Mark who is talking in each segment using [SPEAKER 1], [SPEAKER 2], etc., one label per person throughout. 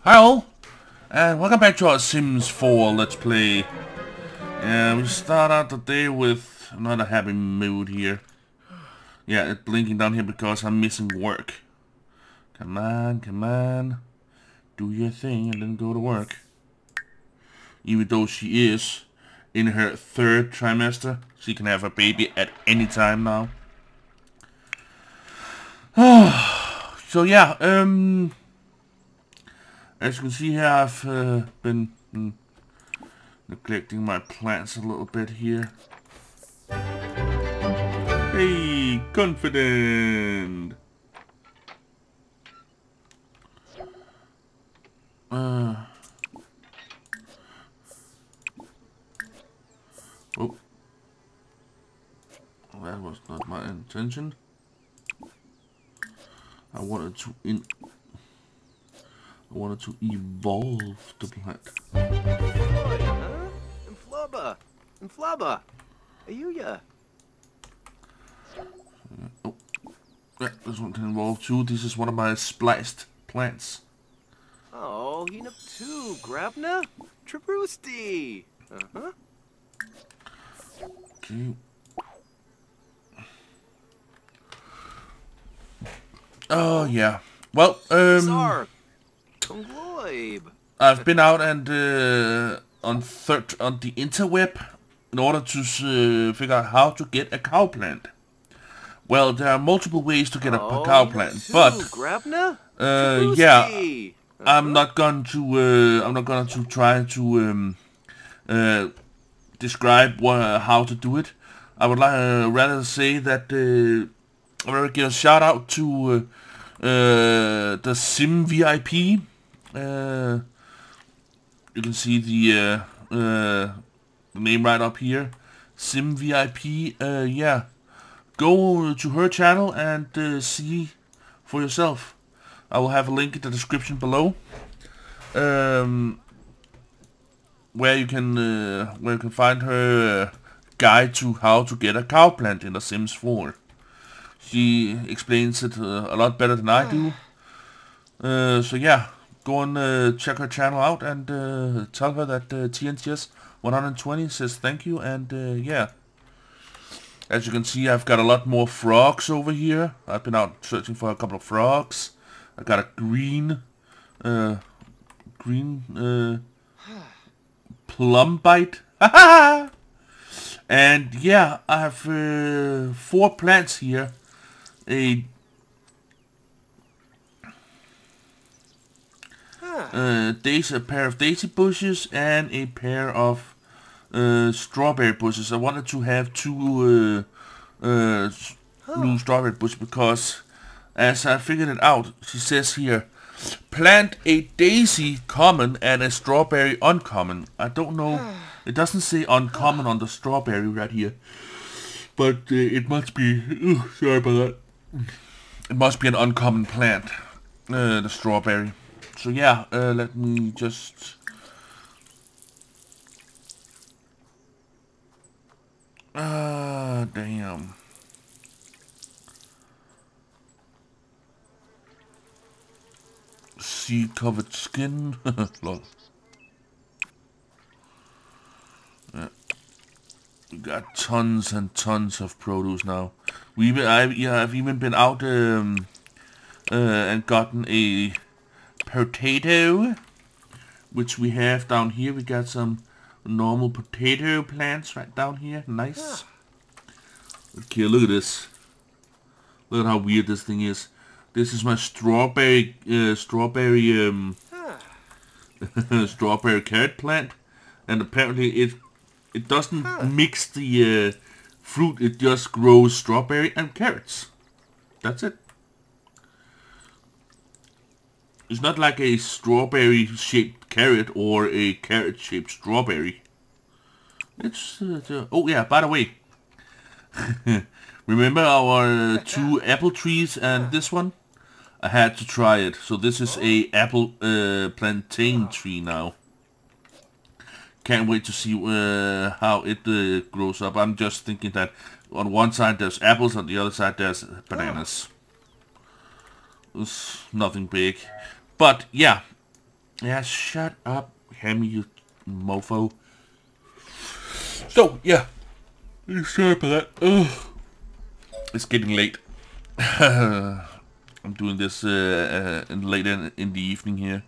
[SPEAKER 1] Hi all, and welcome back to our Sims 4 Let's Play. Yeah, we start out the day with not a happy mood here. Yeah, it's blinking down here because I'm missing work. Come on, do your thing and then go to work. Even though she is in her 3rd trimester, she can have a baby at any time now. So yeah, as you can see here, I've been neglecting my plants a little bit here. Hey, confident! Oh. That was not my intention. I wanted to evolve the plant.
[SPEAKER 2] Oi, huh? Inflaba, Ayuya.
[SPEAKER 1] Oh, yeah, this one can evolve too. This is one of my spliced plants.
[SPEAKER 2] Oh, Hinap too, Grabna, Trabrusti. Uh-huh.
[SPEAKER 1] Okay. Oh yeah. Well,
[SPEAKER 2] Sar, Kongloib.
[SPEAKER 1] I've been out and on the interweb in order to figure out how to get a cow plant. Well, there are multiple ways to get a cow plant, but
[SPEAKER 2] Grabna,
[SPEAKER 1] yeah, I'm not going to try to describe how to do it. I would rather say that I will give a shout out to the Sim VIP. You can see the name right up here, Sim VIP. Yeah, go to her channel and see for yourself. I will have a link in the description below, where you can find her guide to how to get a cow plant in The Sims 4. She explains it a lot better than I do. So yeah, go and check her channel out and tell her that TNTS 120 says thank you. And yeah, as you can see, I've got a lot more frogs over here. I've been out searching for a couple of frogs. I got a green plum bite. And yeah, I have 4 plants here. A pair of daisy bushes and a pair of strawberry bushes. I wanted to have 2 new strawberry bushes because, as I figured it out, she says here, plant a daisy common and a strawberry uncommon. I don't know, it doesn't say uncommon on the strawberry right here, but it must be, sorry about that. It must be an uncommon plant, the strawberry. So yeah, let me just... damn. Seed-covered skin. Lol. Yeah. We got tons and tons of produce now. I've even been out and gotten a potato, which we have down here. We got some normal potato plants right down here. Nice. Okay, look at this. Look at how weird this thing is. This is my strawberry strawberry carrot plant, and apparently it doesn't mix the fruit. It just grows strawberry and carrots. That's it. It's not like a strawberry-shaped carrot or a carrot-shaped strawberry. It's oh yeah, by the way, remember our 2 apple trees and this one? I had to try it. So this is a apple plantain tree now. Can't wait to see how it grows up. I'm just thinking that on one side there's apples, on the other side there's bananas. It's nothing big. But yeah, Yeah, shut up, Hammy, you mofo. So, yeah. Sorry about that. Ugh. It's getting late. I'm doing this late in the evening here.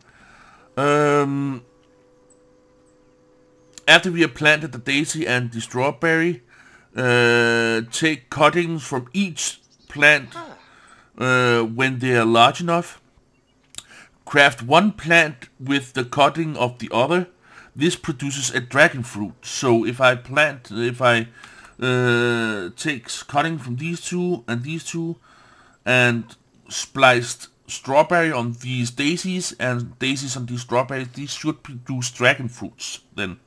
[SPEAKER 1] After we have planted the daisy and the strawberry, take cuttings from each plant when they are large enough. Craft one plant with the cutting of the other. This produces a dragon fruit. So if I take cutting from these two and spliced strawberry on these daisies and daisies on these strawberries, these should produce dragon fruits then.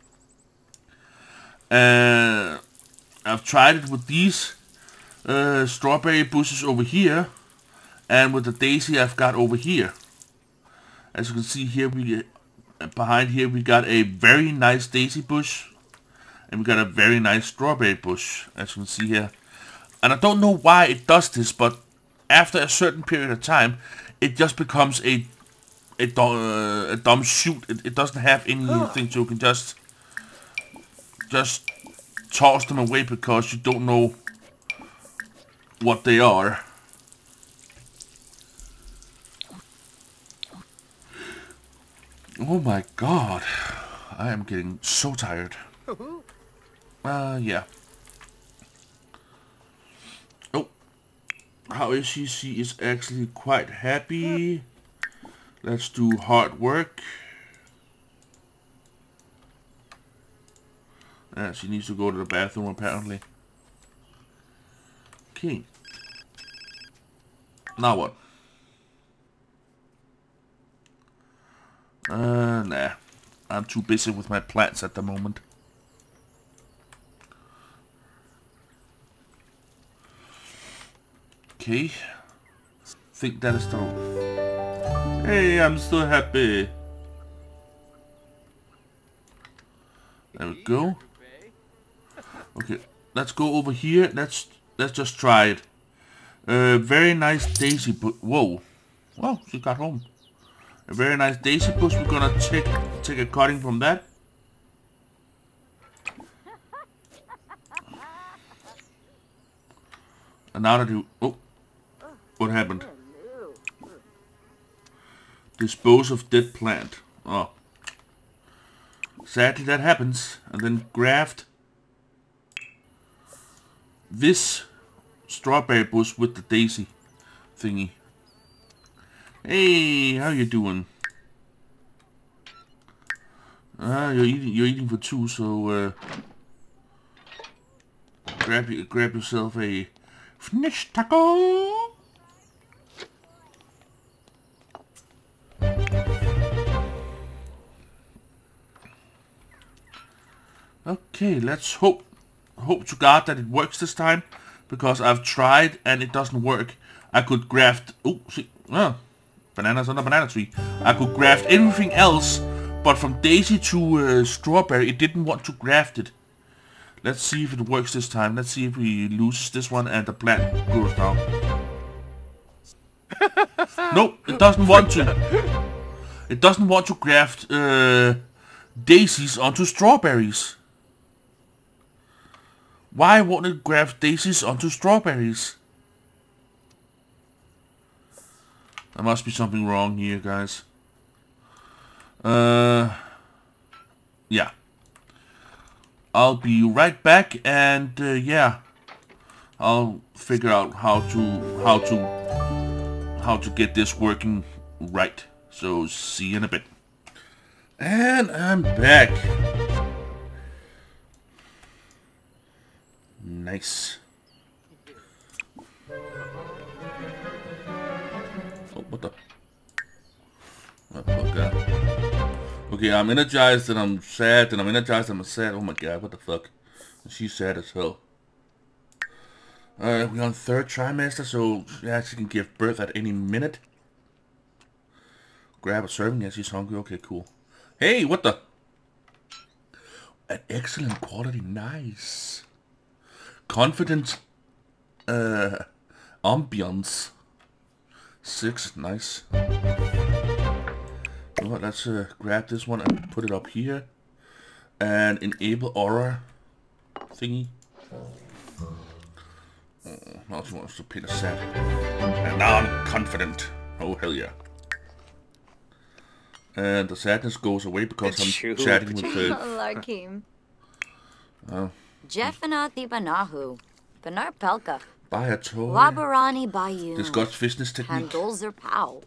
[SPEAKER 1] I've tried it with these strawberry bushes over here and with the daisy I've got over here. As you can see here, behind here we got a very nice daisy bush and we got a very nice strawberry bush, as you can see here. And I don't know why it does this, but after a certain period of time it just becomes a dumb shoot. It doesn't have anything, so you can just toss them away because you don't know what they are. Oh my god, I am getting so tired. Yeah. Oh, how is she? She is actually quite happy. Let's do hard work. She needs to go to the bathroom apparently. Okay. Now what? Nah. I'm too busy with my plants at the moment. Okay. Think that is the... Hey, I'm so happy. There we go. Okay, let's go over here. Let's just try it. Very nice daisy bush. Whoa. Well, she got home. A very nice daisy bush. We're gonna take a cutting from that. And now that you... Oh. What happened? Dispose of dead plant. Oh. Sadly that happens. And then graft this strawberry bush with the daisy thingy. Hey, how you doing? You're eating for two, so grab yourself a fish taco. Okay, let's hope to God that it works this time, because I've tried and it doesn't work. I could graft... Oh, see... bananas on a banana tree. I could graft everything else, but from daisy to strawberry, it didn't want to graft it. Let's see if it works this time. Let's see if we lose this one and the plant grows down. Nope, it doesn't want to. It doesn't want to graft daisies onto strawberries. Why won't it graft daisies onto strawberries? There must be something wrong here, guys. Yeah. I'll be right back, and yeah, I'll figure out how to get this working right. So see you in a bit. And I'm back. Nice. Oh, what the? Oh, God. Okay, I'm energized and I'm sad, and I'm energized and I'm sad. Oh my God, what the fuck? She's sad as hell. We're on 3rd trimester, so yeah, she can give birth at any minute. Grab a serving, yeah, she's hungry. Okay, cool. Hey, what the? An excellent quality, nice. Confident ambience. 6, nice. Well, let's grab this one and put it up here. And enable aura thingy. Now she wants to pin a set. And now I'm confident. Oh, hell yeah. And the sadness goes away because I'm chatting with
[SPEAKER 3] Larkim. Jeffanathi Banahu. Banar Pelka.
[SPEAKER 1] Buy a toy.
[SPEAKER 3] Wabarani Bayou.
[SPEAKER 1] Discuss fitness technique.
[SPEAKER 3] Handolzer Pow.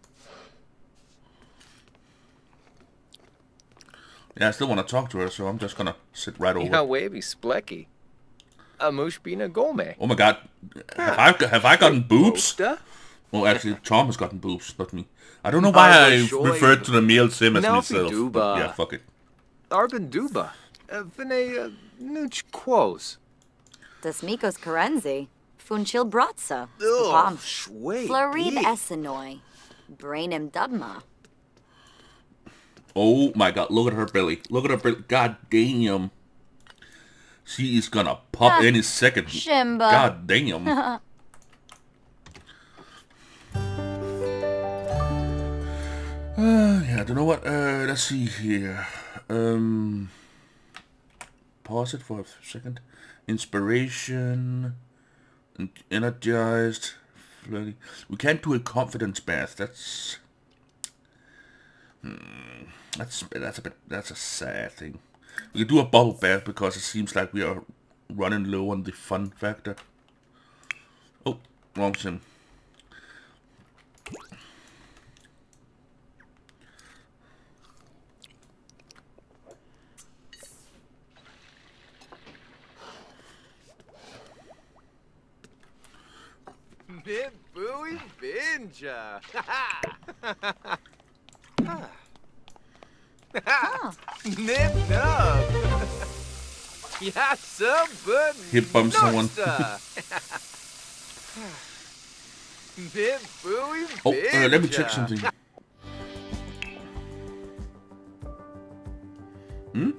[SPEAKER 1] Yeah, I still want to talk to her, so I'm just gonna sit right over.
[SPEAKER 2] Ja, wavy splecky. Amushbina Gome.
[SPEAKER 1] Oh my god. Have I gotten boobs?
[SPEAKER 2] Osta?
[SPEAKER 1] Well, actually, Tom has gotten boobs, not me. I don't know why I
[SPEAKER 2] Joy.
[SPEAKER 1] referred to the male sim as
[SPEAKER 2] Now
[SPEAKER 1] myself.
[SPEAKER 2] Duba.
[SPEAKER 1] But yeah, fuck it.
[SPEAKER 2] Arben Duba. Vine Nuch Quos.
[SPEAKER 3] Das Mikos Karenzi. Funchil Bratza.
[SPEAKER 2] Ugh,
[SPEAKER 3] Pam.
[SPEAKER 2] Shway.
[SPEAKER 3] Florib Essenoi. Brainim Dubma.
[SPEAKER 1] Oh my god, look at her belly. Look at her belly. God damn. She is gonna pop any second.
[SPEAKER 3] Shimba.
[SPEAKER 1] God damn. Yeah, I don't know what. Let's see here. Pause it for a second. Inspiration. Energized. Flirty. We can't do a confidence bath. That's a sad thing. We can do a bubble bath because it seems like we are running low on the fun factor. Oh, wrong sim.
[SPEAKER 2] Bib Booey Binja. Nip Nub. Yassa but
[SPEAKER 1] Hip bump someone.
[SPEAKER 2] Bib Booey
[SPEAKER 1] Oh,
[SPEAKER 2] Binja.
[SPEAKER 1] let me check something. Hmm?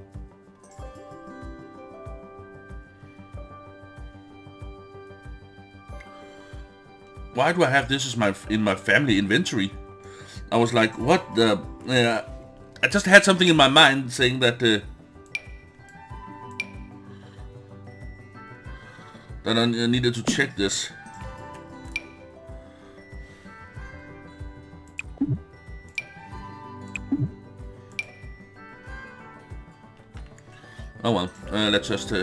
[SPEAKER 1] Why do I have this as in my family inventory? I was like, what the? I just had something in my mind saying that that I needed to check this. Oh well, let's just.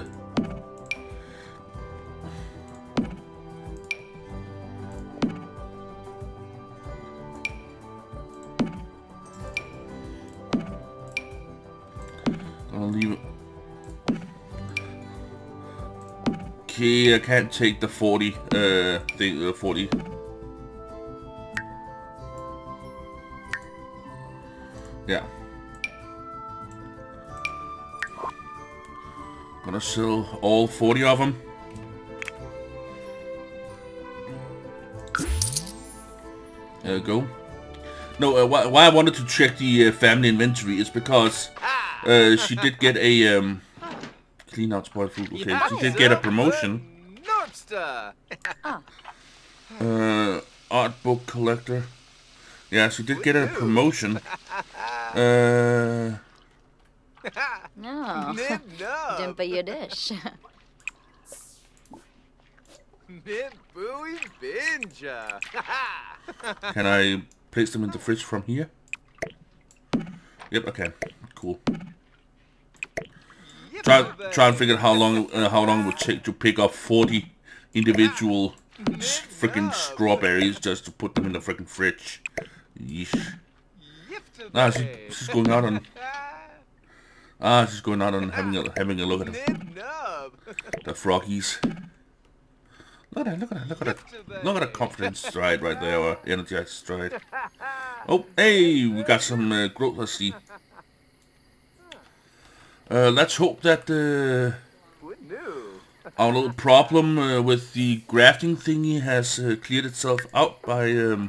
[SPEAKER 1] I'll leave it. Okay, I can't take the 40 thing. 40. Yeah. Gonna sell all 40 of them. There we go. No, why I wanted to check the family inventory is because she did get a clean out spoiled food. Okay, she did get a promotion. Art book collector. Yeah, she did get a promotion.
[SPEAKER 3] No. Dimpa Yiddish.
[SPEAKER 1] Can I place them in the fridge from here? Yep, okay. Cool. Try and figure out how long it would take to pick up 40 individual freaking strawberries just to put them in the freaking fridge. Yeesh. Nah, she's going out on. She's going out and having a look at the froggies. Look at the confidence stride right there, or energized stride. Oh, hey, we got some growth. Let's see. Let's hope that our little problem with the grafting thingy has cleared itself out by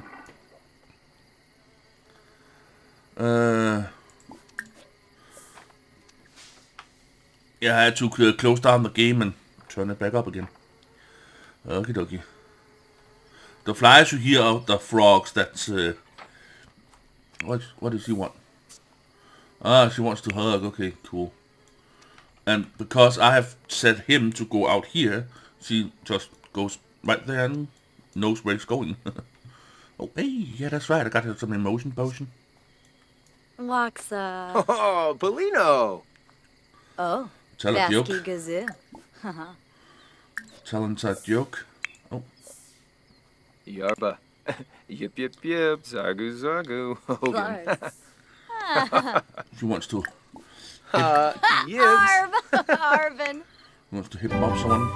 [SPEAKER 1] yeah, I had to close down the game and turn it back up again. Okie dokie. The flies you hear are the frogs. That's what does he want? Ah, she wants to hug. Okay, cool. And because I have set him to go out here, she just goes right there and knows where it's going. Oh, hey, yeah, that's right. I got some emotion potion.
[SPEAKER 3] Waxa.
[SPEAKER 2] Oh, Polino.
[SPEAKER 3] Oh.
[SPEAKER 1] Tell a joke.
[SPEAKER 3] Gazoo.
[SPEAKER 1] Tell inside joke. Oh.
[SPEAKER 2] Yarba. Yip, yip, yip. Zargu, zargu. Hogan.
[SPEAKER 1] She wants to.
[SPEAKER 2] Yibs.
[SPEAKER 3] Arvin.
[SPEAKER 1] Wants to hip hop someone.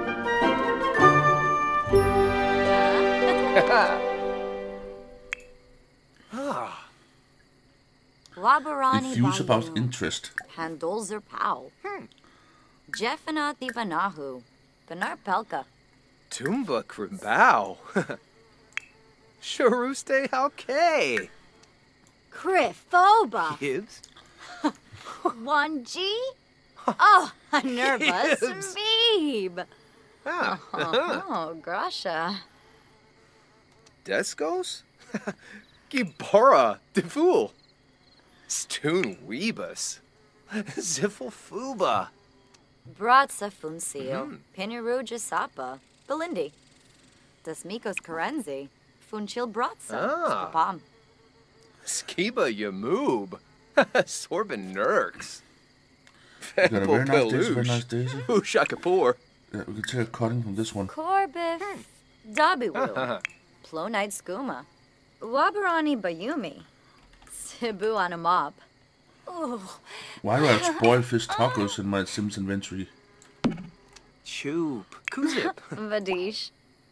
[SPEAKER 3] Wabarani
[SPEAKER 1] Infuse about
[SPEAKER 3] Bayou.
[SPEAKER 1] interest.
[SPEAKER 3] Handolzer Pow. Jeffana Divanahu. Benar Pelka.
[SPEAKER 2] Tumba Krimbao. Sharuste Halke.
[SPEAKER 3] Krifoba.
[SPEAKER 2] Yibs.
[SPEAKER 3] 1G? Oh, a nervous
[SPEAKER 2] Gibbs.
[SPEAKER 3] Meeb.
[SPEAKER 2] Ah.
[SPEAKER 3] Oh, Grasha.
[SPEAKER 2] Descos? Gibora. Defool. Stoon Weebus. Zifflefuba.
[SPEAKER 3] Bratza Funcio. Pinaru Jasapa. Belindi. Dasmikos Karenzi. Funchil Bratza.
[SPEAKER 2] Ah.
[SPEAKER 3] Spapam.
[SPEAKER 2] Skiba Yamoob. Sorbin Nurks.
[SPEAKER 1] You got a very nice daisy, very nice daisy.
[SPEAKER 2] Ushakapur.
[SPEAKER 1] Yeah, we can take a cutting from this one.
[SPEAKER 3] Corbiff. Dabiwu. Plonite Skooma. Wabarani Bayumi. Sibu on a mop. Ooh.
[SPEAKER 1] Why do I have spoiled fish tacos in my Sims inventory?
[SPEAKER 2] Choop. Kuzip.
[SPEAKER 3] Vadish.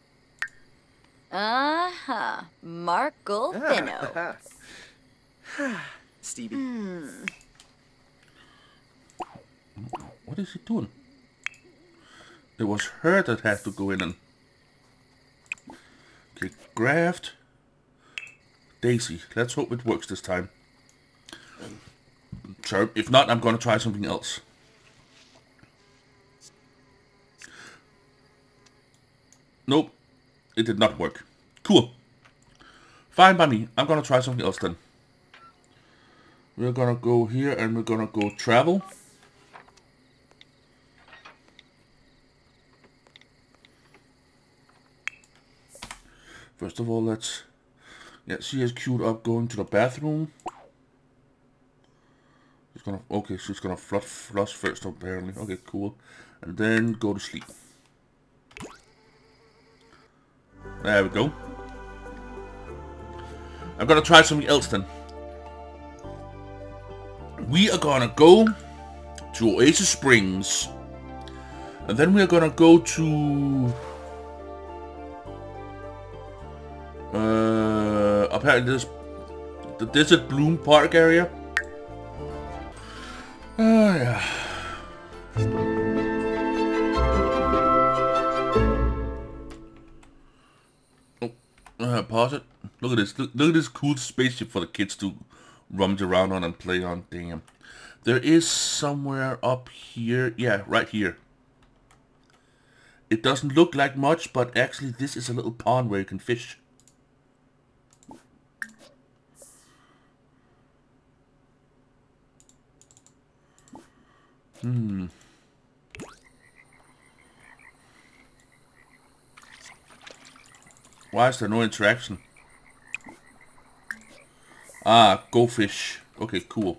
[SPEAKER 3] Mark Golfino.
[SPEAKER 2] Stevie.
[SPEAKER 1] What is he doing? It was her that had to go in and... Okay, graft. Daisy. Let's hope it works this time. Sure, if not, I'm gonna try something else. Nope. It did not work. Cool. Fine by me. I'm gonna try something else then. We're gonna go here and we're gonna go travel. First of all, let's... Yeah, she has queued up going to the bathroom. She's gonna... Okay, she's gonna flush first apparently. Okay, cool. And then go to sleep. There we go. I'm gonna try something else then. We are gonna go to Oasis Springs. And then we are gonna go to... apparently this... the Desert Bloom Park area. Oh yeah. Pause it. Look at this. Look at this cool spaceship for the kids to rummage around on and play on. Damn. There is somewhere up here. Yeah, right here. It doesn't look like much, but actually this is a little pond where you can fish. Why is there no interaction? Ah, go fish. Okay, cool.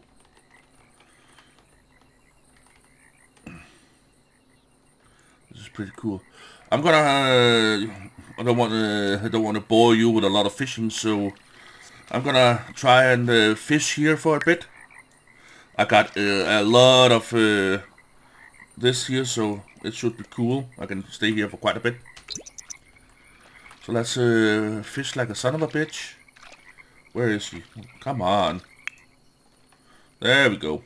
[SPEAKER 1] This is pretty cool. I'm gonna. I don't want to bore you with a lot of fishing, so I'm gonna try and fish here for a bit. I got a lot of this here, so it should be cool. I can stay here for quite a bit. So let's fish like a son of a bitch. Where is she? Come on. There we go.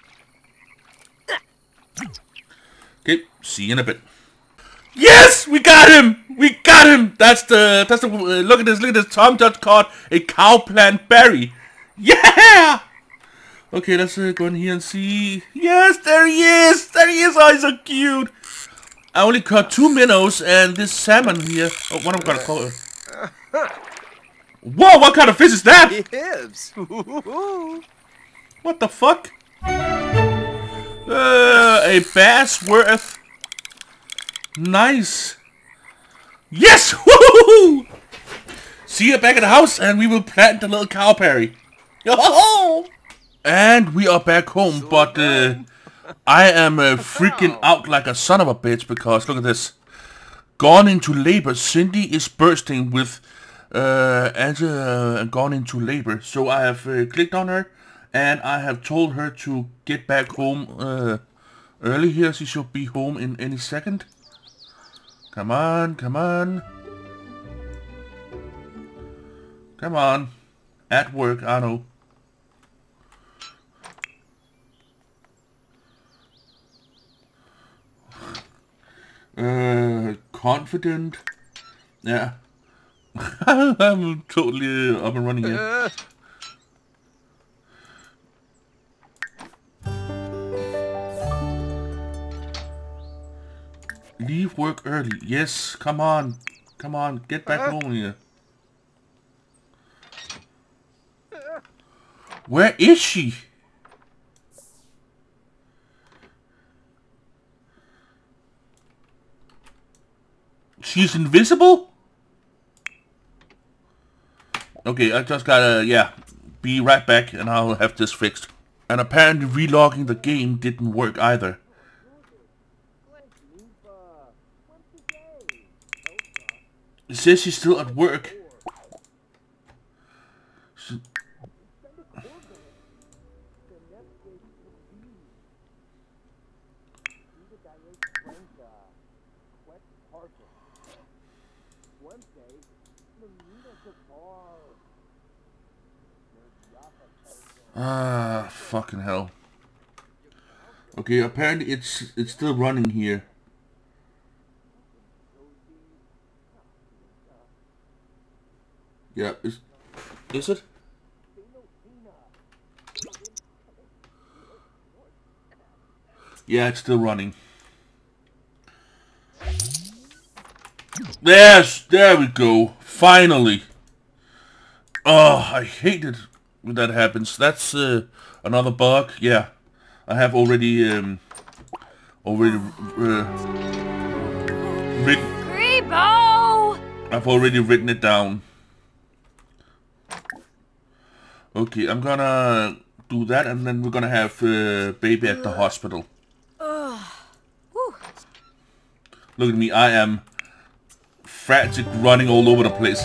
[SPEAKER 1] Okay, see you in a bit. Yes, we got him. We got him. That's the look at this. Tom just caught a cowplant berry. Yeah. Okay, let's go in here and see. Yes, there he is. There he is. Oh, he's so cute. I only caught 2 minnows and this salmon here. Oh, what am I gonna call it? Whoa, what kind of fish is that?
[SPEAKER 2] Gibbs.
[SPEAKER 1] What the fuck? A bass worth. Nice. Yes! Woohoo! See you back at the house, and we will plant the little cow Perry. And we are back home, but I am freaking out like a son of a bitch because look at this. Gone into labor. Cindy is bursting with gone into labor. So I have clicked on her, and I have told her to get back home early here. She should be home in any second. Come on, come on. Come on. At work, I know. Confident. Yeah. I'm totally up and running here. Leave work early. Yes, come on. Come on, get back home here. Where is she? She's invisible? Okay, I just gotta, yeah, be right back and I'll have this fixed. And apparently relogging the game didn't work either. It says she's still at work. Ah, fucking hell. Okay, apparently it's still running here. Yeah, is it? Yeah, it's still running. There we go. Finally. Oh, I hate it when that happens. That's another bug. Yeah, I have already written.
[SPEAKER 3] Grebo!
[SPEAKER 1] I've already written it down. Okay, I'm gonna do that, and then we're gonna have baby at the hospital. Look at me, I am frantic, running all over the place.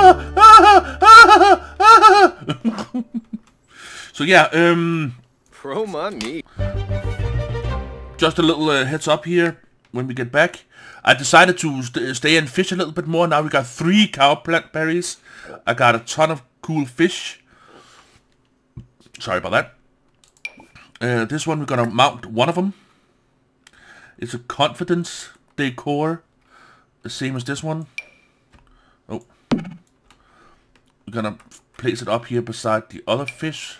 [SPEAKER 1] So yeah,
[SPEAKER 2] Pro money.
[SPEAKER 1] just a little heads up here. When we get back, I decided to stay and fish a little bit more. Now we got 3 cow plant berries. I got a ton of cool fish. Sorry about that. This one we're gonna mount one of them. It's a confidence decor, the same as this one. Oh, we're gonna place it up here beside the other fish.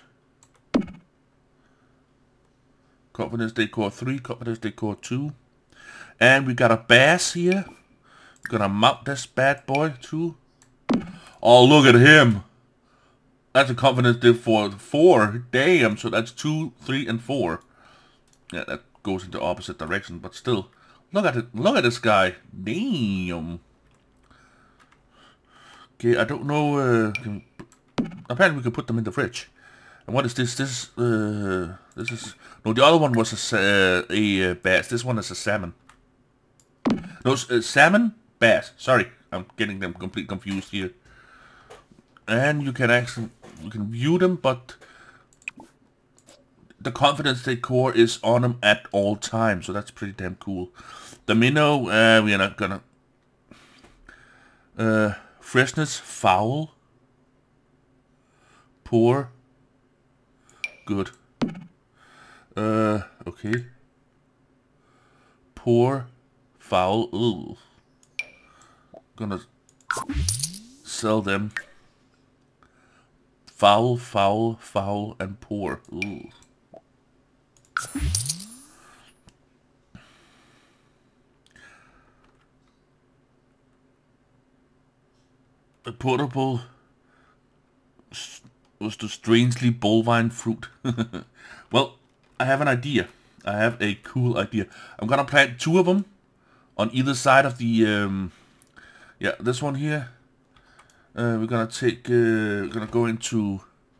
[SPEAKER 1] Confidence decor 3, confidence decor 2, and we got a bass here. We're gonna mount this bad boy too. Oh, look at him. That's a confidence decor 4. Damn, so that's 2, 3, and 4. Yeah, that goes in the opposite direction, but still. Look at it. Look at this guy. Damn. Okay, I don't know. Apparently we can put them in the fridge. And what is this? This is... No, the other one was a bass. This one is a salmon. No, salmon? Bass. Sorry. I'm getting them completely confused here. And you can view them, but the confidence decor is on them at all times, so that's pretty damn cool. The minnow, we are not gonna... freshness, foul. Poor. Good. Okay. Poor. Foul. Ooh. Gonna sell them. Foul, foul, foul, and poor. Ooh. A portable was the strangely bovine fruit. Well, I have an idea. I have a cool idea. I'm gonna plant 2 of them on either side of the, yeah, this one here. We're gonna take, we're gonna go into,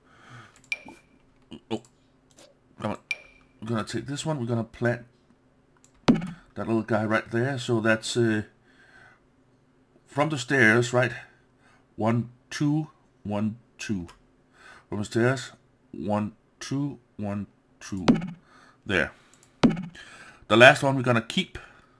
[SPEAKER 1] oh, come on. We're gonna take this one, we're gonna plant that little guy right there. So that's, from the stairs, right? 1, 2, 1, 2. From the stairs, 1, 2, 1, 2. There. The last one we're gonna keep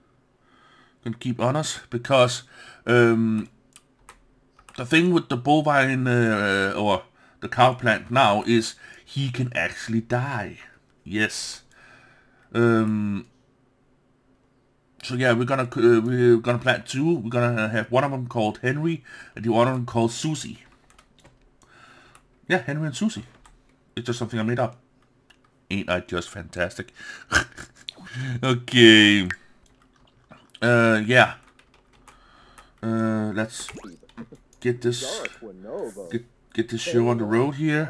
[SPEAKER 1] on us because the thing with the bovine or the cow plant now is he can actually die. Yes. So yeah, we're gonna plant 2. We're gonna have one of them called Henry and the other one called Susie. Yeah, Henry and Susie. It's just something I made up. Ain't I just fantastic? Okay. Yeah. Let's get this get this show on the road here.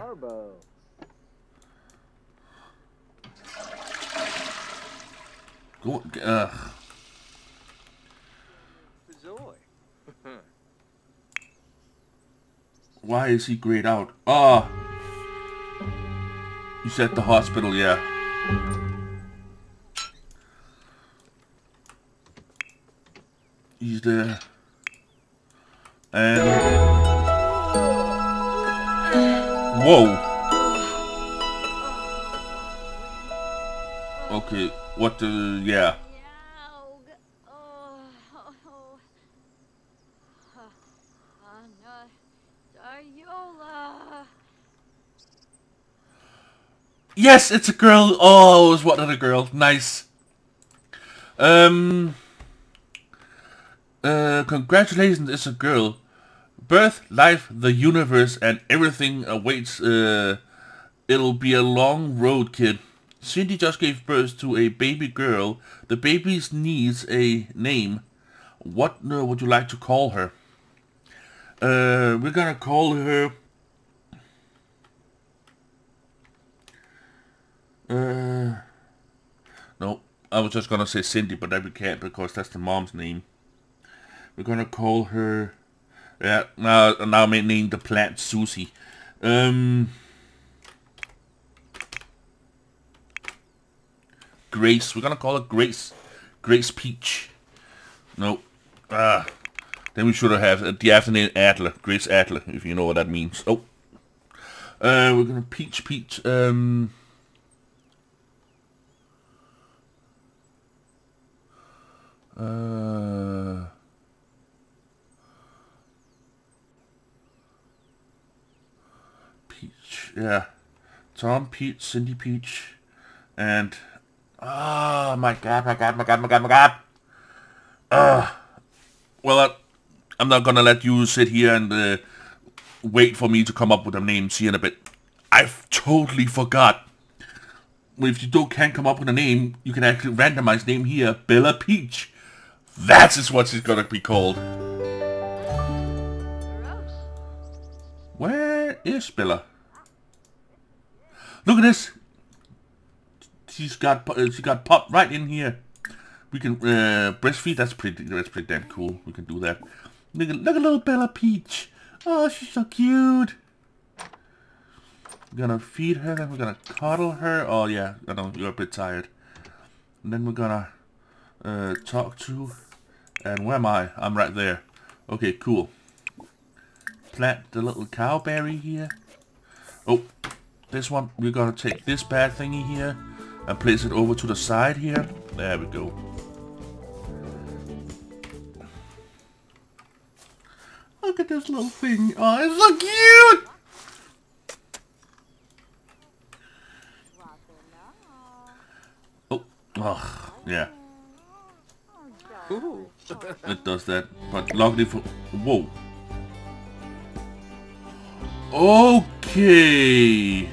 [SPEAKER 1] Go. Why is he grayed out? Ah. He's at the hospital, yeah. He's there. And... whoa! Okay, what the... yeah. Yes, it's a girl. Oh, it was one other girl. Nice. Congratulations, it's a girl. Birth, life, the universe, and everything awaits. It'll be a long road, kid. Cindy just gave birth to a baby girl. The baby needs a name. What would you like to call her? We're gonna call her... no, I was just gonna say Cindy, but that we can't because that's the mom's name. We're gonna call her... yeah, now I may name the plant Susie. Grace. We're gonna call her Grace. Grace Peach. No. Then we should have the afternoon Adler. Grace Adler, if you know what that means. Oh. We're gonna Peach. Peach, yeah. Tom Peach, Cindy Peach, and... oh my god. Well, I'm not gonna let you sit here and wait for me to come up with a name. See you in a bit. I've totally forgot. If you can't come up with a name, you can actually randomize name here. Bella Peach. That is what she's gonna be called. Where is Bella? Look at this. She got popped right in here. We can breastfeed. That's pretty damn cool. We can do that. Look at little Bella Peach. Oh, she's so cute. We're gonna feed her. Then we're gonna cuddle her. Oh yeah, I know you're a bit tired. And then we're gonna talk to. And where am I? I'm right there. Okay, cool. Plant the little cowberry here. Oh, this one. We're gonna take this bad thingy here and place it over to the side here. There we go. Look at this little thing. Oh, it's so cute! Oh, yeah.
[SPEAKER 2] Ooh.
[SPEAKER 1] It does that. But luckily for... whoa. Okay.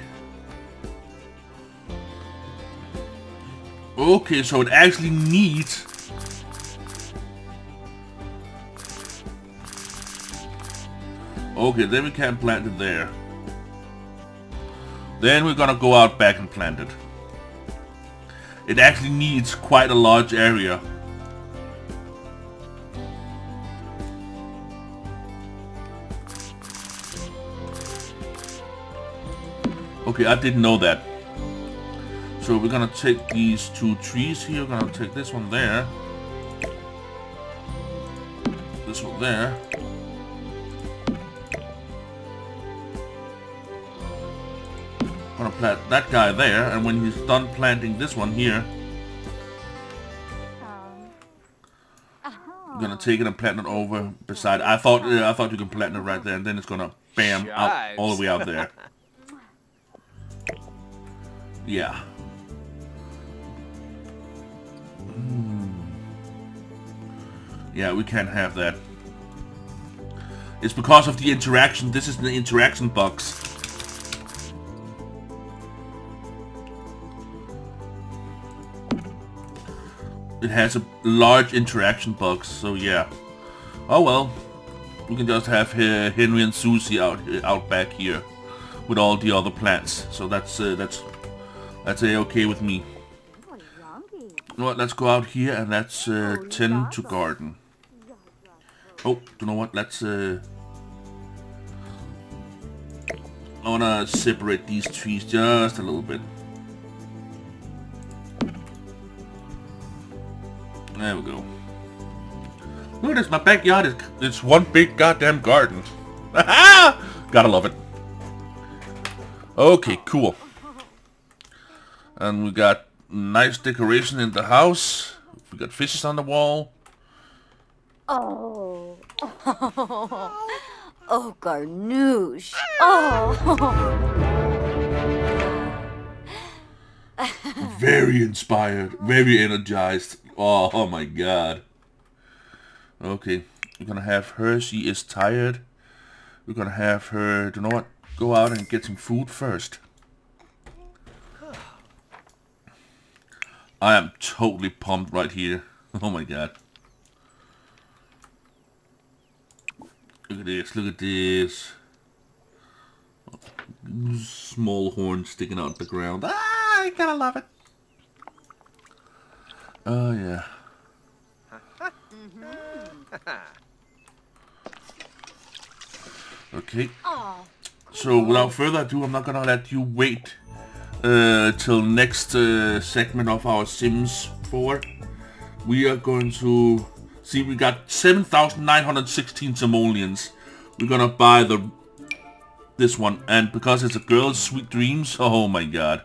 [SPEAKER 1] Okay, so it actually needs... okay, then we can't plant it there. Then we're gonna go out back and plant it. It actually needs quite a large area. Okay, I didn't know that. So we're gonna take these 2 trees here. We're gonna take this one there. This one there. Gonna plant that guy there, and when he's done planting this one here, I'm gonna take it and plant it over beside. I thought you can plant it right there, and then it's gonna bam out all the way out there. Yeah. Yeah, we can't have that. It's because of the interaction. This is the interaction box. It has a large interaction box, so yeah. Oh well, we can just have Henry and Susie out back here with all the other plants. So that's a-okay with me. You know what, let's go out here and let's tend to garden. Oh, you know what, let's I wanna separate these trees just a little bit. There we go. Look at this, my backyard it's one big goddamn garden. Gotta love it. Okay, cool. And we got nice decoration in the house. We got fishes on the wall.
[SPEAKER 3] Oh. Oh, Garnouche. Oh.
[SPEAKER 1] Very inspired, very energized. Oh my god. Okay, we're gonna have her. She is tired. We're gonna have her, you know what? Go out and get some food first. I am totally pumped right here. Oh my god. Look at this, look at this. Small horn sticking out the ground. Ah, I gotta love it. Oh yeah. Okay. So without further ado, I'm not gonna let you wait till next segment of our Sims 4. We are going to see, we got 7,916 simoleons. We're gonna buy this one, and because it's a girl's sweet dreams, oh my god.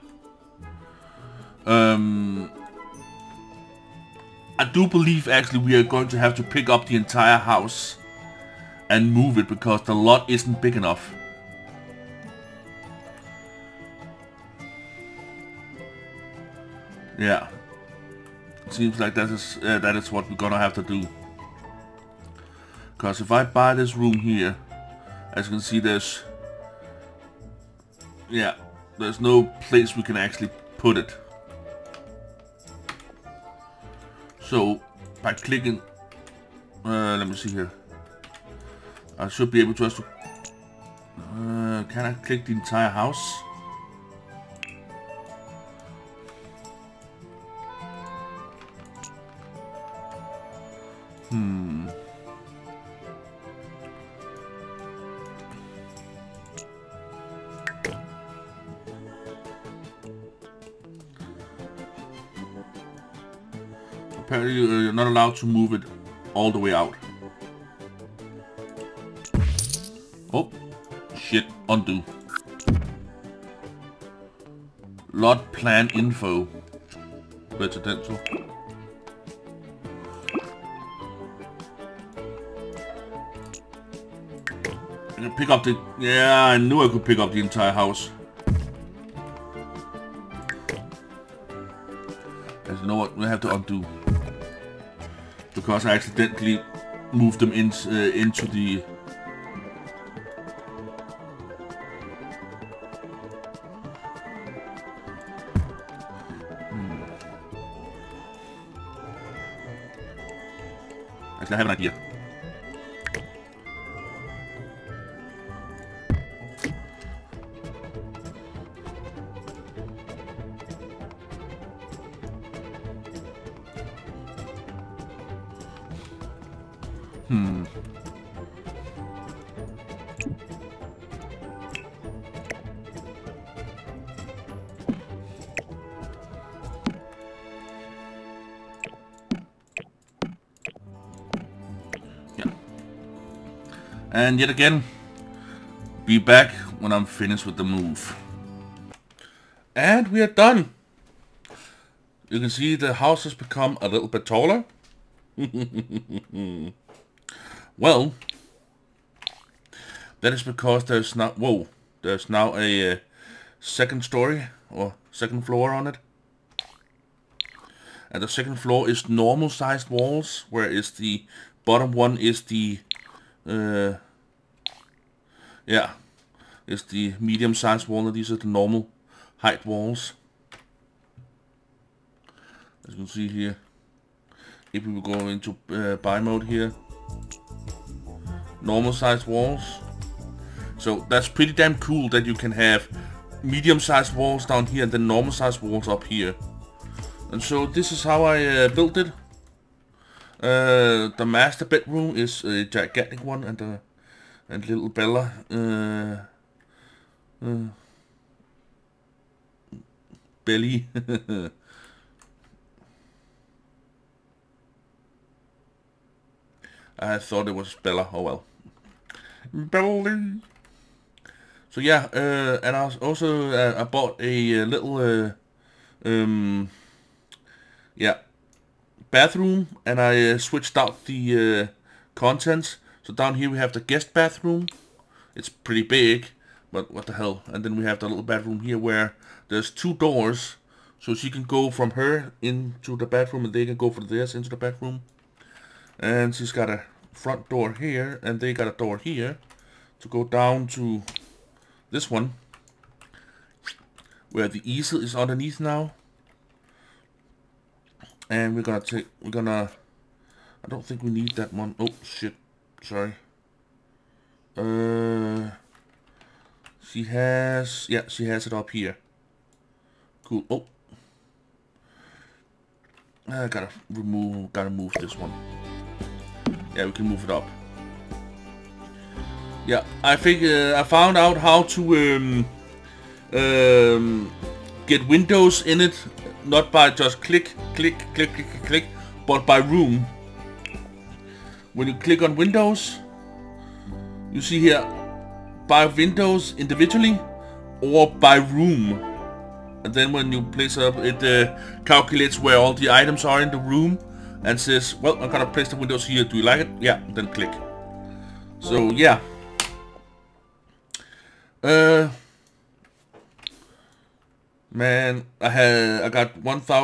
[SPEAKER 1] I do believe actually we are going to have to pick up the entire house and move it because the lot isn't big enough. Yeah, it seems like that is what we're gonna have to do. Because if I buy this room here, as you can see, there's no place we can actually put it. So by clicking, let me see here. I should be able to just. Can I click the entire house? Apparently you're not allowed to move it all the way out. Oh, shit, undo. Lot plan info. Residential. I can pick up the... Yeah, I knew I could pick up the entire house. As you know what, we have to undo. Because I accidentally moved them into the... Actually, I have an idea. Yeah. And yet again, be back when I'm finished with the move. And we are done. You can see the house has become a little bit taller. Well, that is because there's now a second story or second floor on it. And the second floor is normal sized walls, whereas the bottom one is the is the medium sized wall, and these are the normal height walls. As you can see here, if we will go into buy mode here, normal sized walls. So that's pretty damn cool that you can have medium sized walls down here and then normal sized walls up here. And so this is how I built it. The master bedroom is a gigantic one, and little Bella Belly. I thought it was Bella. Oh well. Belly. So yeah, and I also I bought a little bathroom, and I switched out the contents. So down here we have the guest bathroom. It's pretty big, but what the hell. And then we have the little bathroom here where there's 2 doors, so she can go from her into the bathroom and they can go from theirs into the bathroom. And she's got a front door here, and they got a door here to go down to this one where the easel is underneath now. And I don't think we need that one. Oh shit, sorry. She has it up here. Cool. Oh, I gotta move this one. Yeah, we can move it up. Yeah, I think I found out how to get windows in it, not by just click, but by room. When you click on windows, you see here by windows individually or by room. And then when you place up, it calculates where all the items are in the room and says, well, I'm gonna place the windows here. Do you like it? Yeah, then click. So yeah. Man, I got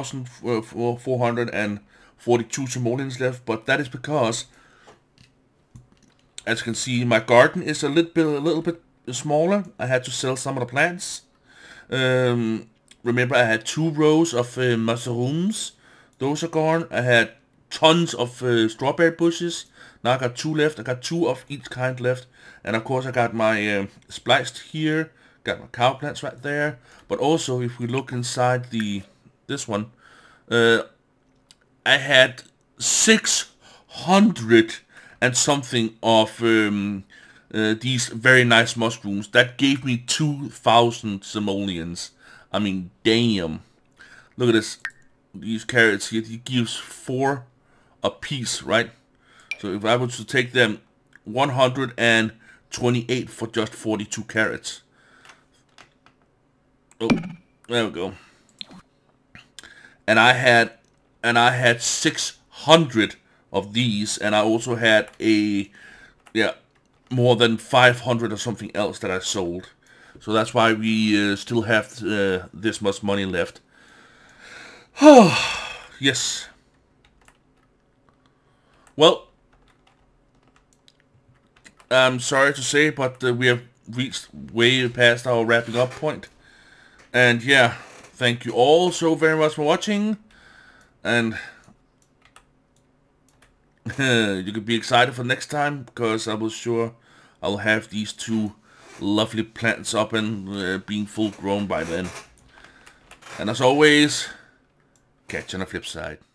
[SPEAKER 1] 1,442 simoleons left, but that is because, as you can see, my garden is a little bit smaller. I had to sell some of the plants. Remember, I had 2 rows of mushrooms. Those are gone. I had tons of strawberry bushes. Now I got 2 left. I got 2 of each kind left. And of course I got my spliced here. Got my cow plants right there. But also, if we look inside this one, I had 600 and something of these very nice mushrooms. That gave me 2,000 simoleons. I mean, damn. Look at this. These carrots here, it gives 4 a piece, right? So if I were to take them, 128 for just 42 carrots. Oh, there we go. And I had 600 of these, and I also had more than 500 or something else that I sold. So that's why we still have this much money left. Yes. Well, I'm sorry to say, but we have reached way past our wrapping up point. And yeah, thank you all so very much for watching. And you can be excited for next time, because I was sure I'll have these 2 lovely plants up and being full grown by then. And as always, catch you on the flip side.